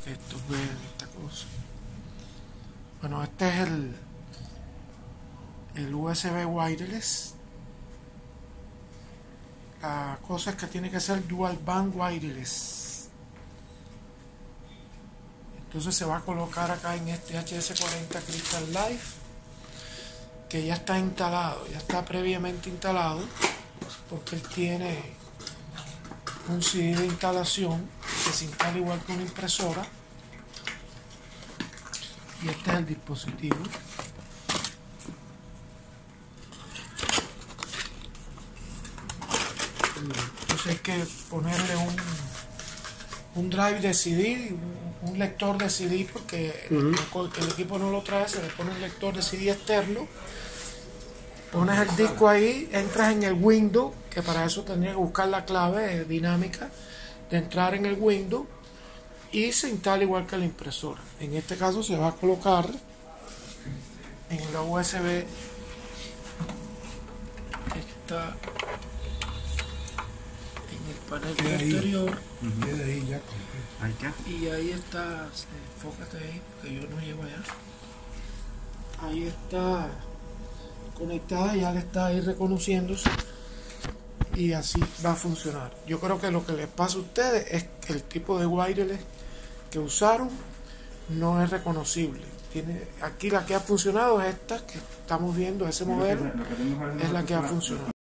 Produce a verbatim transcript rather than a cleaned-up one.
que estos vean esta cosa. Bueno, este es el el U S B wireless. La cosa es que tiene que ser dual band wireless. Entonces se va a colocar acá en este H S cuarenta Crystal Life, que ya está instalado, ya está previamente instalado, porque él tiene un C D de instalación que se instala igual que una impresora. Y este es el dispositivo. Entonces hay que ponerle un, un drive de C D, un, un lector de C D, porque uh-huh. el, el equipo no lo trae, se le pone un lector de C D externo. Pones el disco ahí, entras en el window, que para eso tendrías que buscar la clave dinámica de entrar en el window, y se instala igual que la impresora. En este caso se va a colocar en la U S B está en el panel posterior. Uh-huh. Ahí ya. Ahí está. Y ahí está, enfócate ahí porque yo no llego allá. Ahí está conectada, ya le está ahí reconociéndose, y así va a funcionar. Yo creo que lo que les pasa a ustedes es que el tipo de wireless que usaron no es reconocible. Tiene, aquí la que ha funcionado es esta que estamos viendo, ese modelo es la que ha funcionado.